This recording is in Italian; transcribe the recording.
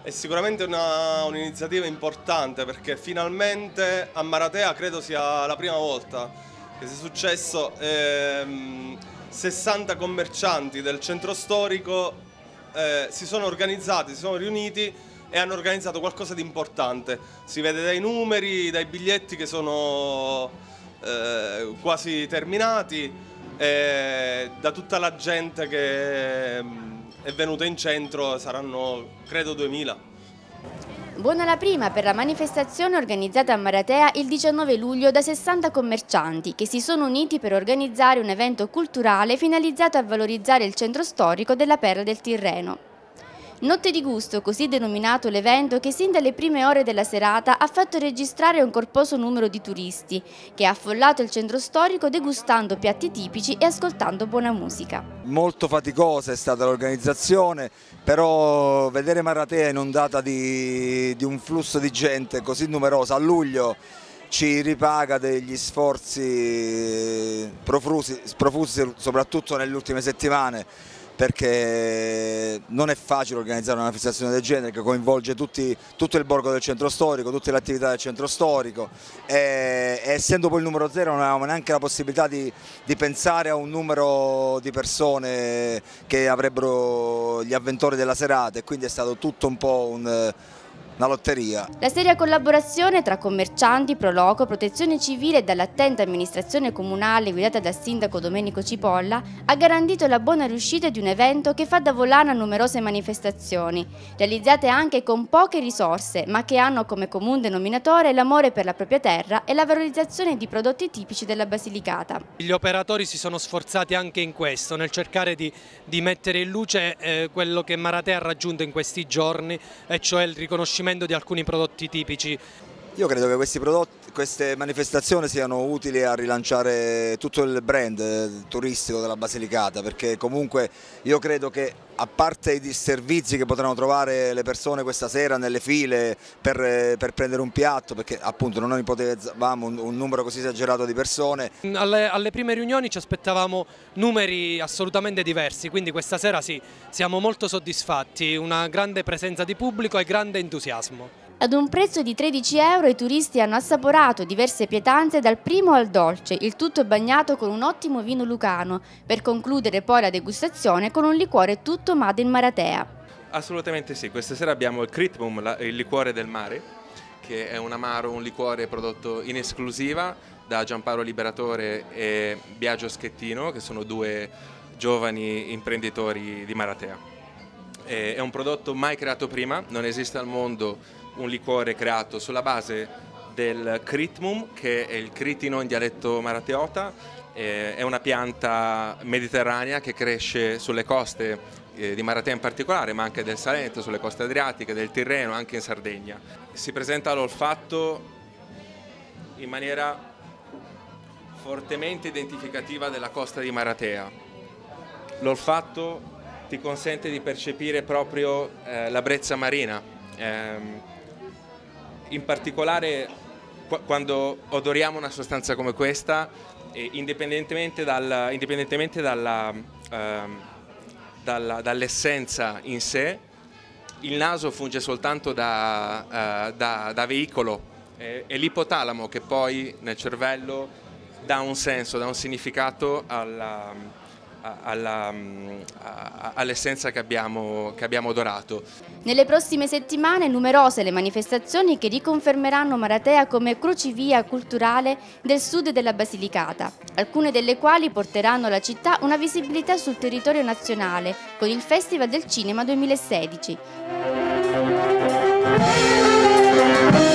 È sicuramente un'iniziativa importante, perché finalmente a Maratea credo sia la prima volta che sia successo. 60 commercianti del centro storico si sono organizzati, si sono riuniti e hanno organizzato qualcosa di importante. Si vede dai numeri, dai biglietti che sono quasi terminati, da tutta la gente che è venuta in centro. Saranno credo 2000. Buona la prima per la manifestazione organizzata a Maratea il 19 luglio da 60 commercianti che si sono uniti per organizzare un evento culturale finalizzato a valorizzare il centro storico della Perla del Tirreno. Notte di gusto, così denominato l'evento, che sin dalle prime ore della serata ha fatto registrare un corposo numero di turisti che ha affollato il centro storico degustando piatti tipici e ascoltando buona musica. Molto faticosa è stata l'organizzazione, però vedere Maratea inondata di un flusso di gente così numerosa a luglio ci ripaga degli sforzi profusi soprattutto nelle ultime settimane, perché non è facile organizzare una manifestazione del genere che coinvolge tutto il borgo del centro storico, tutte le attività del centro storico, e essendo poi il numero 0 non avevamo neanche la possibilità di pensare a un numero di persone che avrebbero gli avventori della serata, e quindi è stato tutto un po' una lotteria. La seria collaborazione tra commercianti, Proloco, Protezione Civile e dall'attenta amministrazione comunale guidata dal sindaco Domenico Cipolla ha garantito la buona riuscita di un evento che fa da volano a numerose manifestazioni, realizzate anche con poche risorse, ma che hanno come comune denominatore l'amore per la propria terra e la valorizzazione di prodotti tipici della Basilicata. Gli operatori si sono sforzati anche in questo, nel cercare di mettere in luce quello che Maratea ha raggiunto in questi giorni, e cioè il riconoscimento di alcuni prodotti tipici. Io credo che queste manifestazioni siano utili a rilanciare tutto il brand turistico della Basilicata, perché comunque io credo che, a parte i disservizi che potranno trovare le persone questa sera nelle file per prendere un piatto, perché appunto non ipotizzavamo un numero così esagerato di persone. Alle prime riunioni ci aspettavamo numeri assolutamente diversi, quindi questa sera sì, siamo molto soddisfatti, una grande presenza di pubblico e grande entusiasmo. Ad un prezzo di 13 euro i turisti hanno assaporato diverse pietanze dal primo al dolce, il tutto bagnato con un ottimo vino lucano, per concludere poi la degustazione con un liquore tutto made in Maratea. Assolutamente sì, questa sera abbiamo il Critmum, il liquore del mare, che è un amaro, un liquore prodotto in esclusiva da Giampaolo Liberatore e Biagio Schettino, che sono due giovani imprenditori di Maratea. È un prodotto mai creato prima, non esiste al mondo un liquore creato sulla base del Critmum, che è il critino in dialetto marateota. È una pianta mediterranea che cresce sulle coste di Maratea in particolare, ma anche del Salento, sulle coste adriatiche, del Tirreno, anche in Sardegna. Si presenta all'olfatto in maniera fortemente identificativa della costa di Maratea. L'olfatto ti consente di percepire proprio la brezza marina. In particolare quando odoriamo una sostanza come questa, indipendentemente dall'essenza in sé, il naso funge soltanto da veicolo, è l'ipotalamo che poi nel cervello dà un senso, dà un significato all'essenza che abbiamo odorato. Nelle prossime settimane numerose le manifestazioni che riconfermeranno Maratea come crocevia culturale del sud della Basilicata, alcune delle quali porteranno alla città una visibilità sul territorio nazionale con il Festival del Cinema 2016.